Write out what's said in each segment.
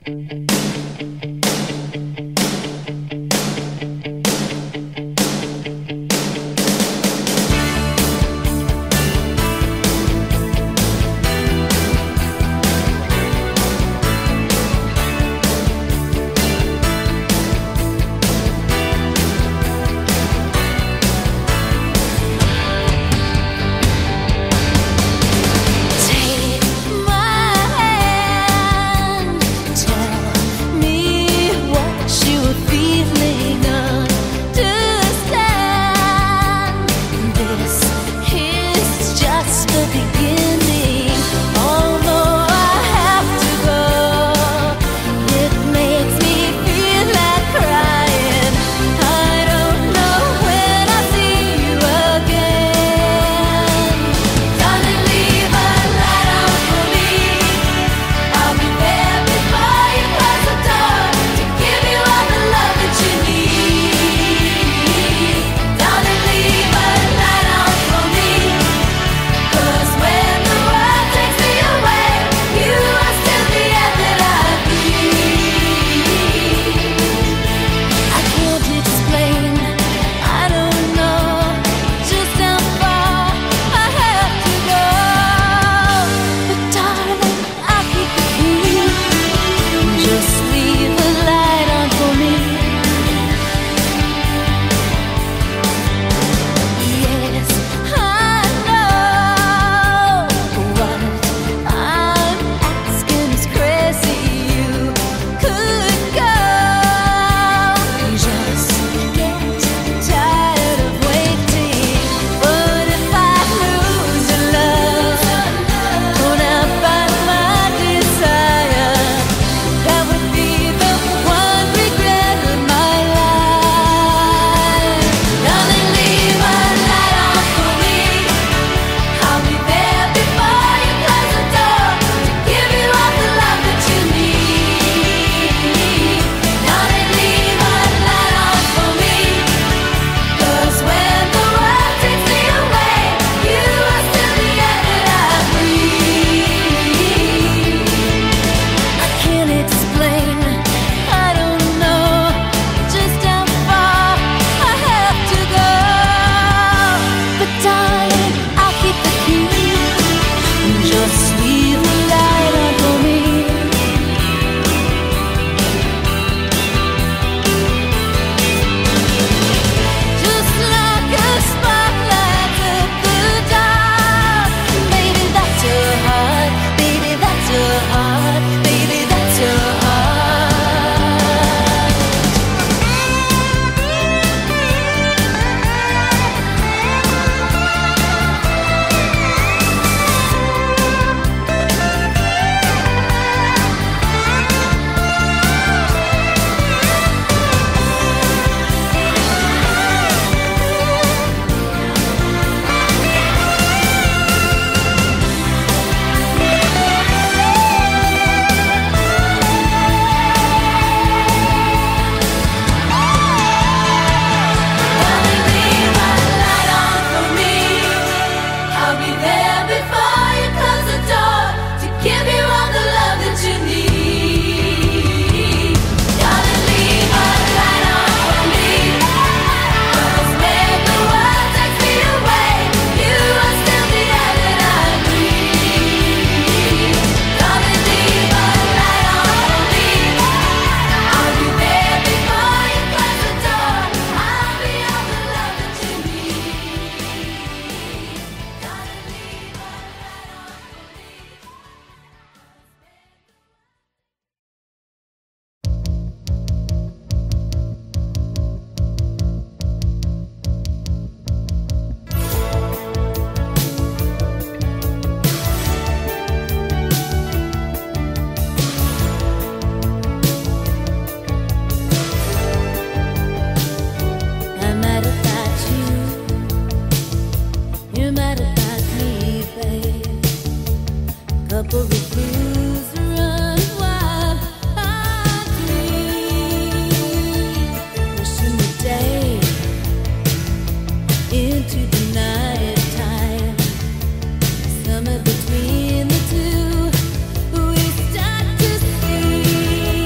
Between the two, we start to see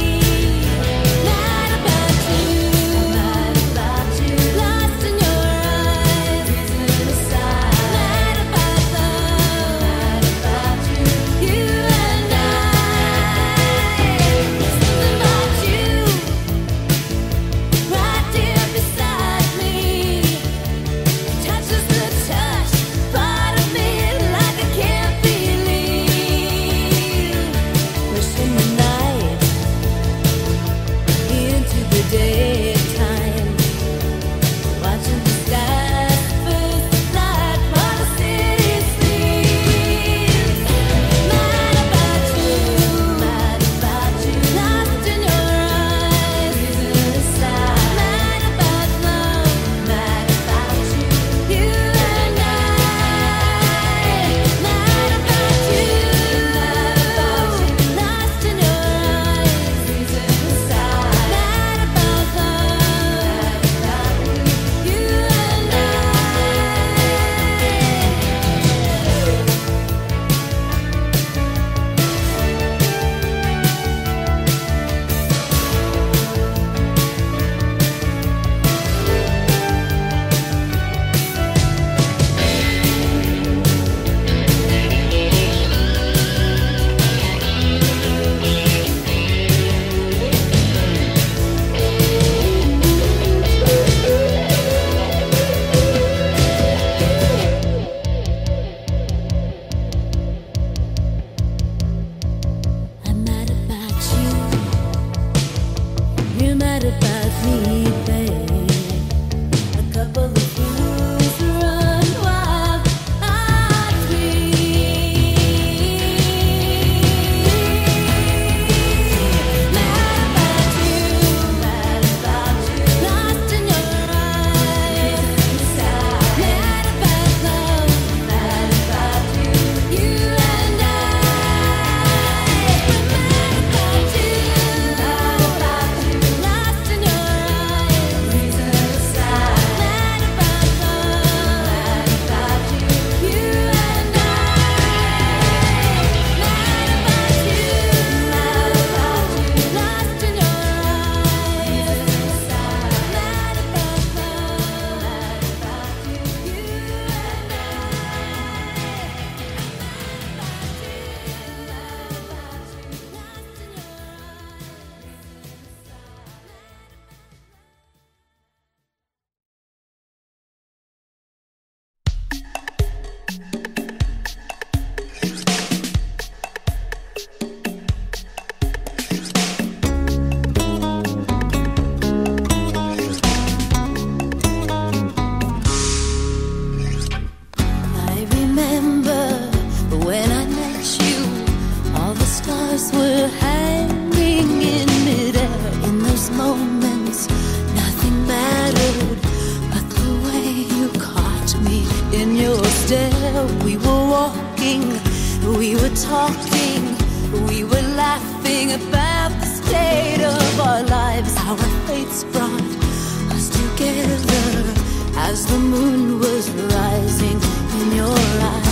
you. All the stars were hanging in midair. In those moments, nothing mattered but the way you caught me in your stare. We were walking, we were talking, we were laughing about the state of our lives. Our fates brought us together as the moon was rising in your eyes.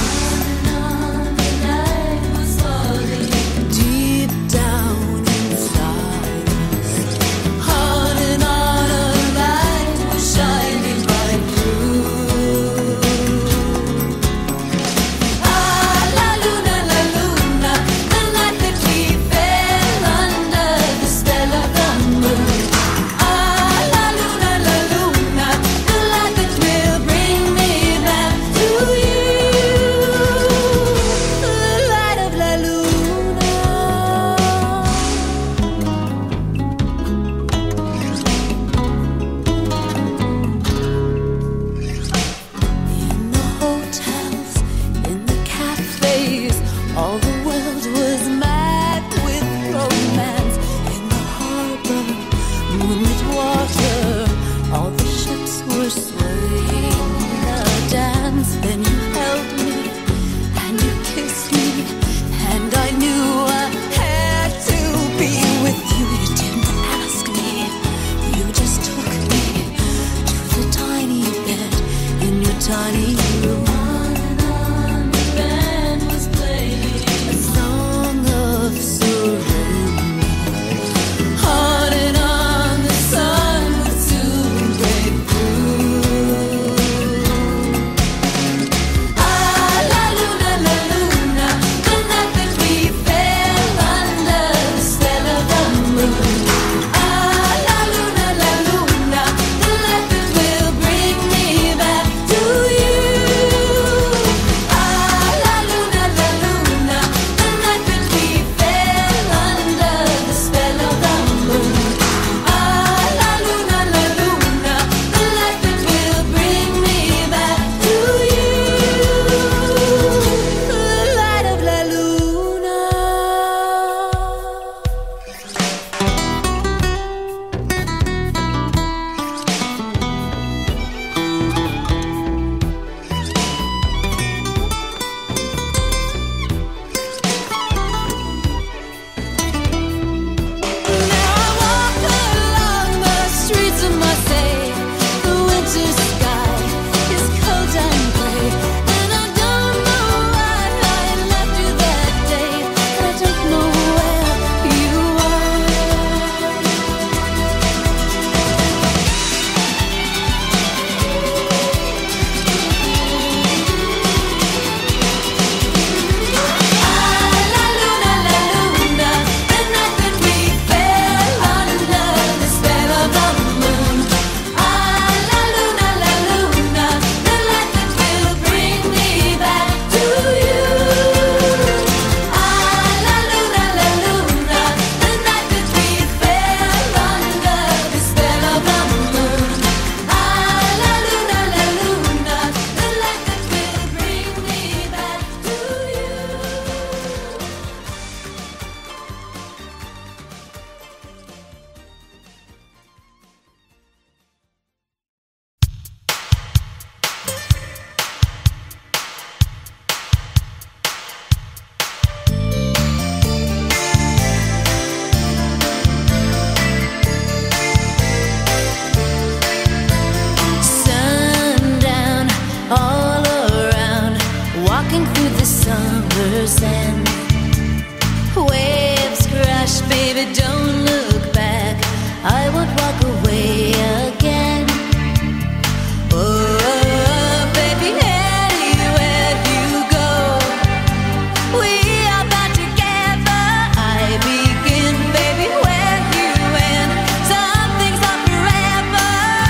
Deep down inside us, on and on a light was shining right through. Ah, la luna, the night that we fell under the spell of the moon. Ah, la luna, the light that will bring me back to you. The light of la luna. In the hotels, in the cafes, all the world was mad with romance. In the harbor, moonlit water, all the ships were swaying in a dance. Then you held me and you kissed me, and I knew I had to be with you. You didn't ask me, you just took me to the tiny bed in your tiny room. On and on the band was playing a song of surrender. On and on the sun would soon break through. Ah, la luna, the night that we fell under the spell of the moon. Ah, la luna, the light that will bring me back to you. Ah, la luna, the night that we fell under the spell of the moon. Ah, la luna, the light that will bring me back to you. The light of la luna. Now I walk along the streets of Marseille. The winter sky is cold and gray, and I don't know why I left you that day. I don't know where you are. Ah, la luna, the night that we fell under the spell of the moon. Ah, la luna, the light that will bring me back to you. Ah, la luna, the night that we fell under the spell of the moon. Ah, la luna, the light that will bring me back to you. Sundown all around, walking through the summer sand. Waves crash, baby, don't look back. I won't walk away again. Oh, baby, anywhere you go, we are bound together. I begin, baby, where you end. Some things are forever.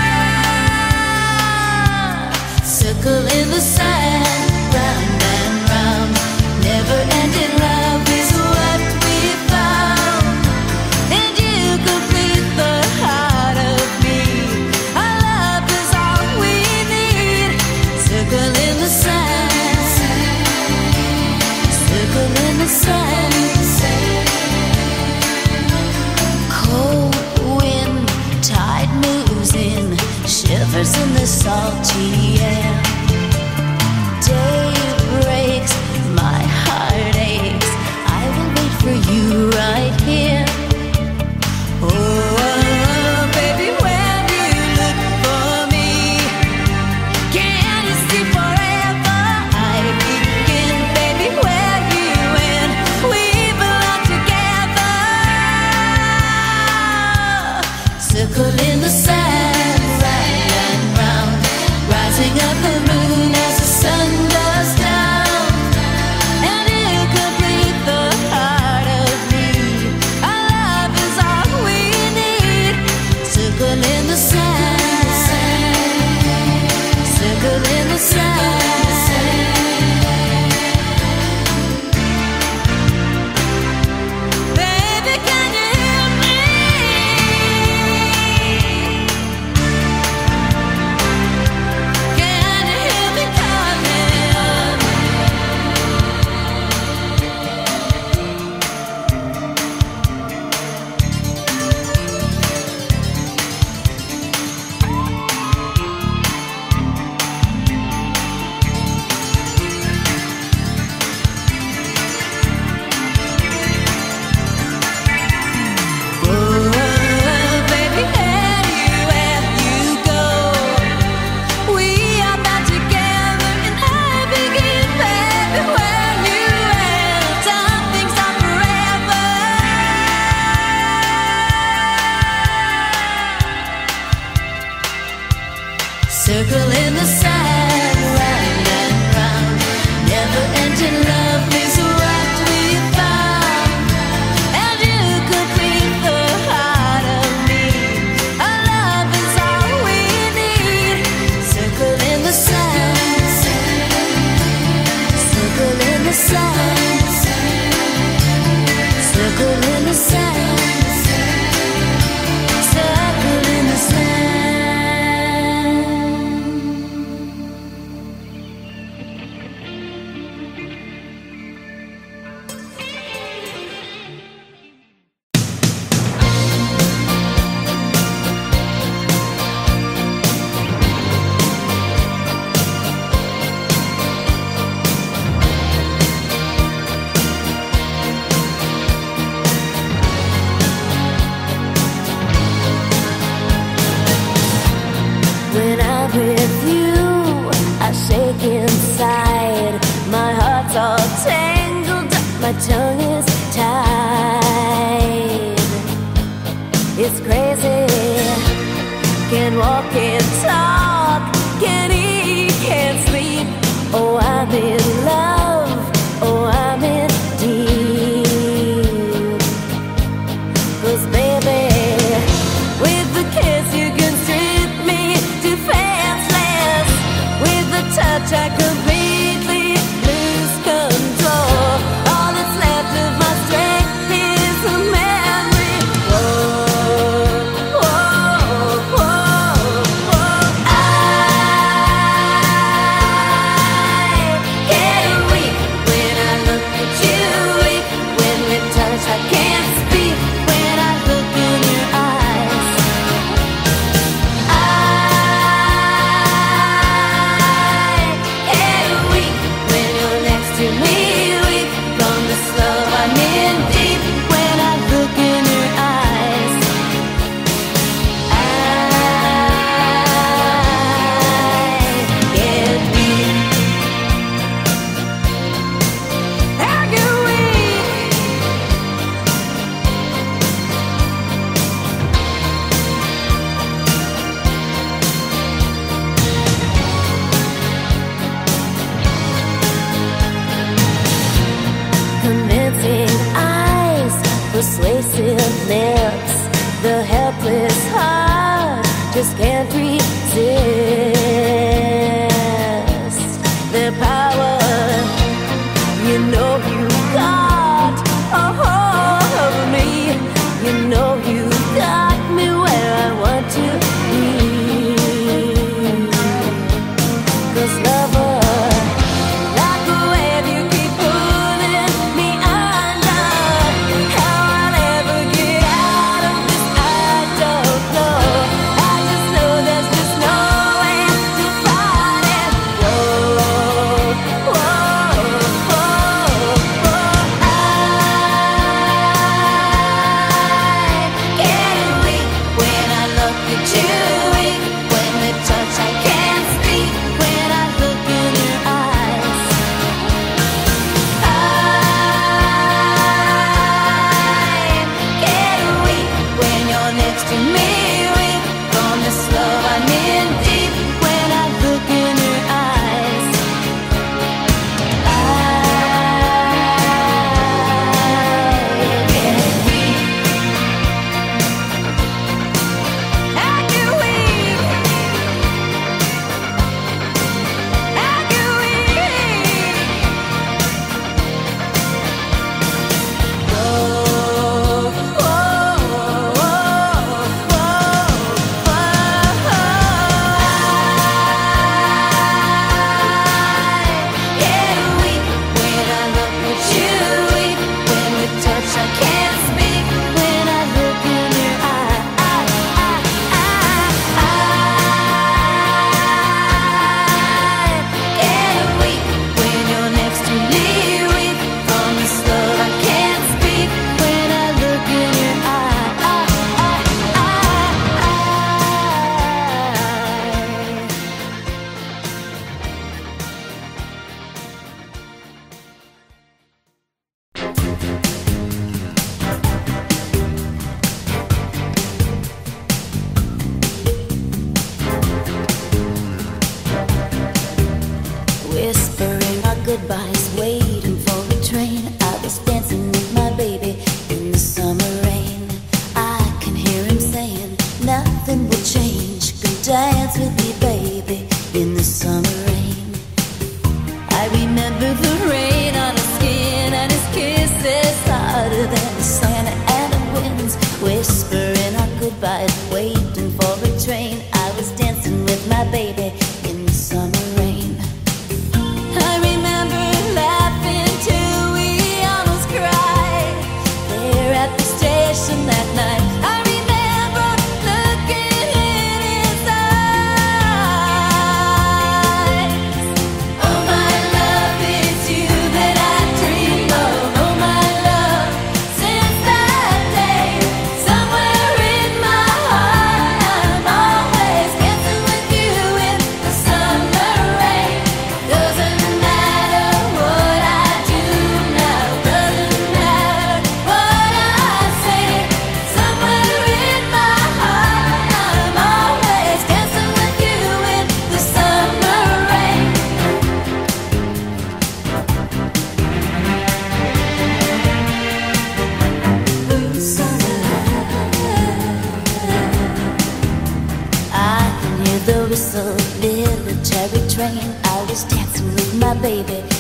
Circle in the sand, round and round. Never ending love is what we found. And you the sand. Cold wind, tide moves in, shivers in the salty air. Day breaks, my heart aches. I will wait for you right here. Oh, baby, when you look for me, can you see forever? I begin, baby, where you end. We belong together. Circle in the sand, round and round, rising up the moon as the sun goes down. And you complete the heart of me. Our love is all we need. Circle in the sand, circle in the sand. Baby, can you hear me? Can you hear me coming? Oh, baby, anywhere you go, we are bound together, and I begin, baby, where you end. Something stop forever. Circle in the sand, round and round. Never-ending love is what we found. And you complete the heart of me. Our love is all we need. Circle in the sand, circle in the sand, circle in the sand, circle in the sand. When I'm with you, I shake inside. My heart's all tangled up, my tongue is tied. It's crazy. Can't walk, can't talk, can't eat, can't sleep. Oh, I'm in love. Oh, I'm in deep. 'Cause baby, with the kiss you can strip me defenseless. With the touch I completely lose control. All that's left of my strength is a memory. Whoa, whoa, whoa, whoa. I get weak when I look at you. Weak when we touch, I can't speak. When I look in your eyes, I get weak when you're next to me. Weak from this love I'm in deep. When I look in your eyes, I get weak. I get weak. Convincing eyes, persuasive lips, the helpless heart just can't resist their power. You know you got a hold of me. You know you got me where I want to be. 'Cause lover, like a wave, you keep pulling me out. goodbyes, waiting for a train. I was dancing with my baby in the summer rain. I can hear him saying, nothing will change. Come dance with me, baby, in the summer rain. I remember the rain on his skin and his kisses harder than the sun, and the winds whispering our goodbyes, waiting for a train. I was dancing with my baby in the summer rain. I remember laughing till we almost cried there at the station that night. I remember looking in his eyes. Oh my love, it's you that I dream of. Oh my love, since that day, somewhere in my heart I'm always dancing with you in the summer rain. Doesn't matter what I do now, doesn't matter what I say. Somewhere in my heart I'm always dancing with you in the summer rain. I can hear the whistle, military train. I was dancing with my baby